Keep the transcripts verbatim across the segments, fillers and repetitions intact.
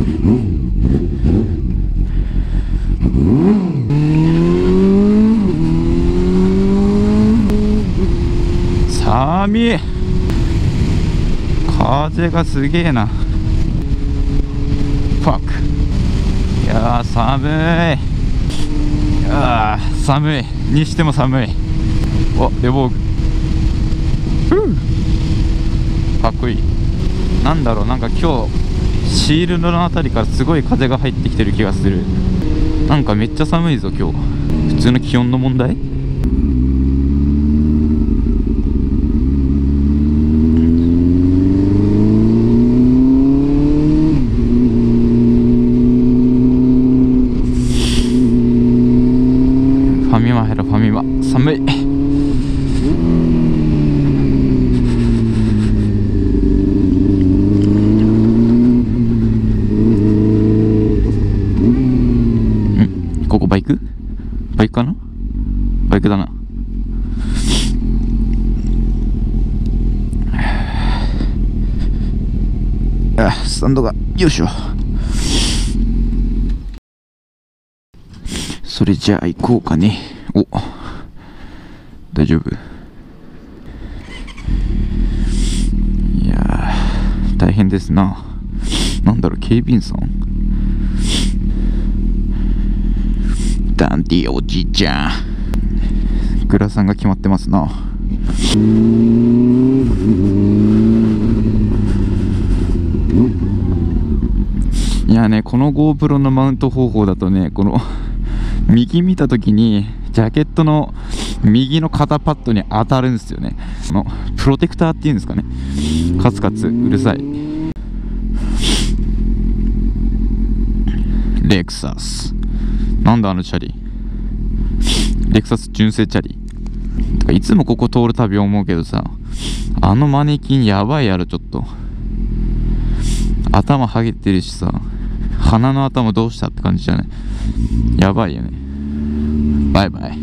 寒い。風がすげえな。ファック。いやー寒い。あー寒いにしても寒い。お、レボーグ。ふう、かっこいい。なんだろう、なんか今日シールドのあたりからすごい風が入ってきてる気がする。なんかめっちゃ寒いぞ今日。普通の気温の問題？ファミマ入ろう、ファミマ。寒い。ん？ここバイク？バイクかな？バイクだな。あ、スタンドが、よいしょ。それじゃあ行こうかね。お、大丈夫？いやー大変ですな。なんだろう、警備員さん？ダンディおじいちゃん。グラさんが決まってますな。いやね、この GoPro のマウント方法だとね、この右見たときにジャケットの右の肩パッドに当たるんですよね。このプロテクターっていうんですかね。カツカツうるさい。レクサス、なんだあのチャリ。レクサス純正チャリ。てかいつもここ通るたび思うけどさ、あのマネキンやばいやろ。ちょっと頭ハゲてるしさ、鼻の頭どうしたって感じじゃない？やばいよね。バイバイ。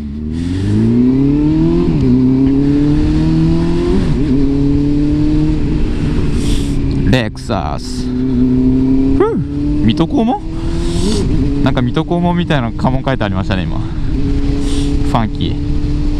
レクサス。ふう、水戸黄門？なんか水戸黄門みたいな家紋書いてありましたね今。ファンキー。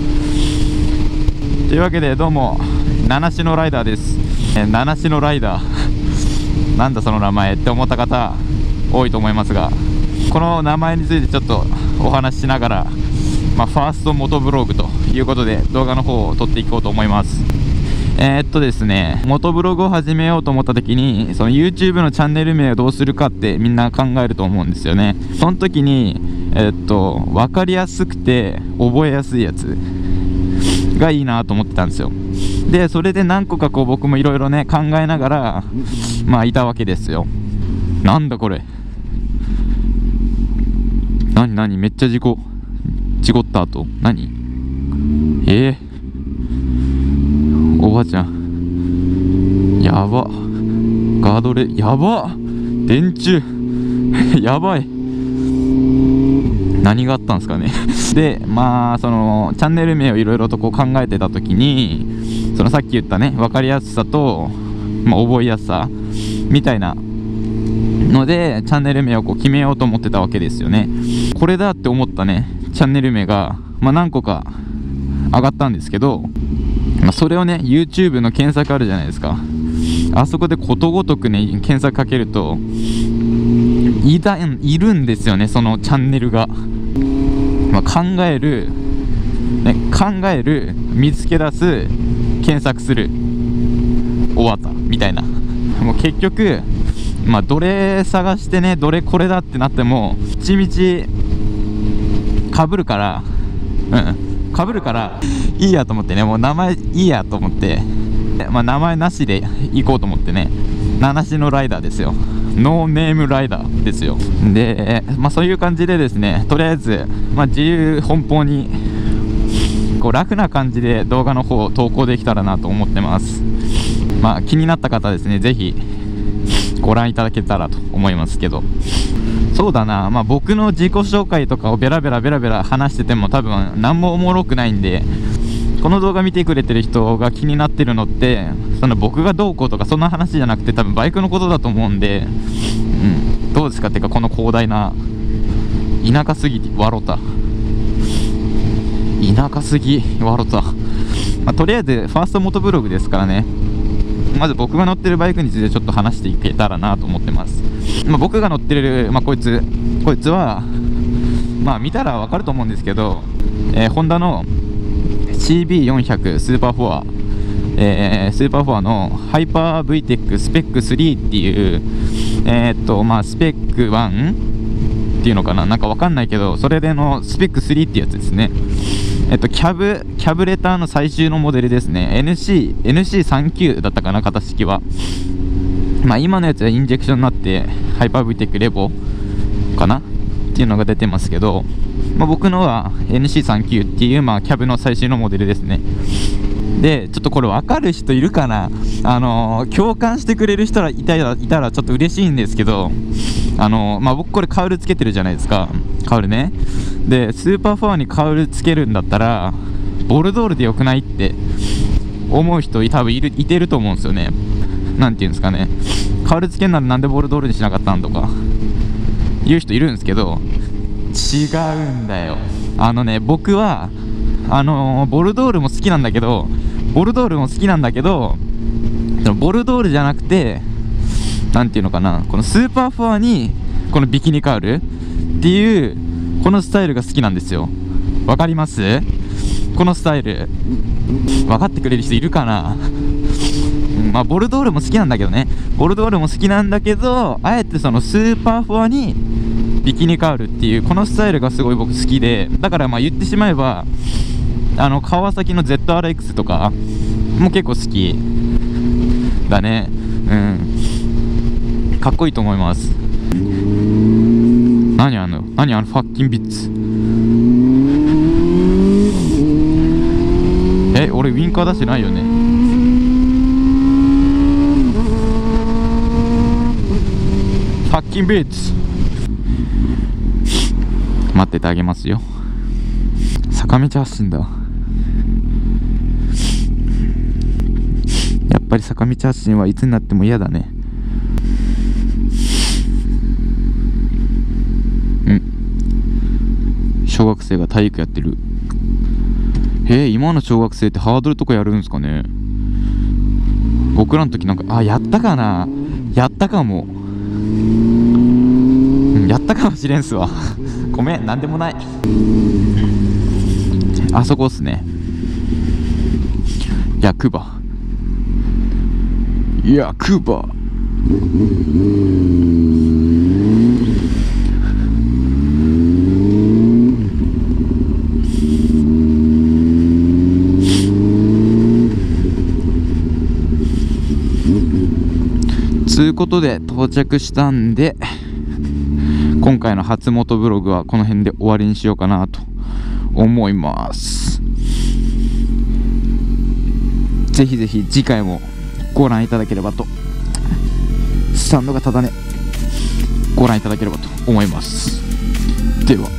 というわけでどうも、七種のライダーです。え七種のライダーなんだその名前って思った方多いと思いますが、この名前についてちょっとお話ししながら、まあ、ファーストモトブログということで動画の方を撮っていこうと思います。えー、っとですねモトブログを始めようと思った時に、その YouTube のチャンネル名をどうするかってみんな考えると思うんですよね。その時にえー、っと分かりやすくて覚えやすいやつがいいなと思ってたんですよ。でそれで何個かこう僕もいろいろね考えながらまあいたわけですよ。なんだこれ、なになに、めっちゃ事故事故った後何、えー、おばあちゃんやば、ガードレやば、電柱やばい、何があったんですかねでまあそのチャンネル名をいろいろとこう考えてた時に、そのさっき言ったね分かりやすさと、まあ、覚えやすさみたいなのでチャンネル名をこう決めようと思ってたわけですよね。これだって思ったねチャンネル名が、まあ、何個か上がったんですけど、まあ、それをね YouTube の検索あるじゃないですか。あそこでことごとくね検索かけるといたいるんですよね、そのチャンネルが。まあ、考える、ね、考える、見つけ出す、検索する、終わったみたいな。もう結局まあどれ探してねどれこれだってなってもちみちかぶるから、うんかぶるからいいやと思ってね、もう名前いいやと思って、まあ名前なしで行こうと思ってね、七種のライダーですよ。ノーネームライダーですよ。でまあそういう感じでですね、とりあえずまあ自由奔放にこう楽な感じで動画の方を投稿できたらなと思ってます。まあ気になった方ですね、ぜひご覧いただけたらと思いますけど、そうだな、まあ僕の自己紹介とかをベラベラベラベラ話してても多分何もおもろくないんで、この動画見てくれてる人が気になってるのってその僕がどうこうとかそんな話じゃなくて、多分バイクのことだと思うんで、うん、どううですか。ってかこの広大な田舎すぎて笑った田舎すぎ笑った、まあ、とりあえずファーストモトブログですからね。まず僕が乗ってるバイクについてちょっと話していけたらなと思ってます。まあ、僕が乗ってる、まあ、こいつこいつはまあ見たらわかると思うんですけど、えー、ホンダの シービーよんひゃく スーパーフォア、えー、スーパーフォアのハイパー ブイテック スペックスリーっていうえー、っとまあスペックワンっていうのかな、なんかわかんないけど、それでのスペックスリーってやつですね。えっとキャブキャブレターの最終のモデルですね。 エヌシー エヌシーさんじゅうきゅう だったかな、型式は。まあ今のやつはインジェクションになってハイパー ブイテック レボかなっていうのが出てますけど、まあ、僕のは エヌシーさんじゅうきゅう っていう、まあ、キャブの最新のモデルですね。でちょっとこれ分かる人いるかな、あのー、共感してくれる人がいたらいたらちょっと嬉しいんですけど、あのー、まあ、僕これカウルつけてるじゃないですか。カウルね。でスーパーフォアにカウルつけるんだったらボルドールでよくないって思う人多分いるいてると思うんですよね。なんていうんですかね、カウルつけんならなんでボルドールにしなかったんとか言う人いるんですけど、違うんだよ。あのね、僕はあのー、ボルドールも好きなんだけどボルドールも好きなんだけどそのボルドールじゃなくて、なんていうのかな、このスーパーフォアにこのビキニカウルっていうこのスタイルが好きなんですよ。わかります？このスタイル分かってくれる人いるかな。まあボルドールも好きなんだけどね、ボルドールも好きなんだけど、あえてそのスーパーフォアにビキニカウルっていうこのスタイルがすごい僕好きで、だからまあ言ってしまえばあの川崎の ゼットアールエックス とかも結構好きだね。うん、かっこいいと思います。何あの何あのファッキンビッツ。え、俺ウィンカー出してないよね。ファッキンビッツ待っててあげますよ。坂道発進だ。やっぱり坂道発進はいつになっても嫌だね。うん小学生が体育やってる。へえ、今の小学生ってハードルとかやるんですかね。僕らの時なんかあやったかな、やったかも、うん、やったかもしれんすわごめん、なんでもない。あそこっすね。役場役場つうことで到着したんで、今回の初元ブログはこの辺で終わりにしようかなと思います。ぜひぜひ次回もご覧いただければと、スタンドがただねご覧いただければと思います。では。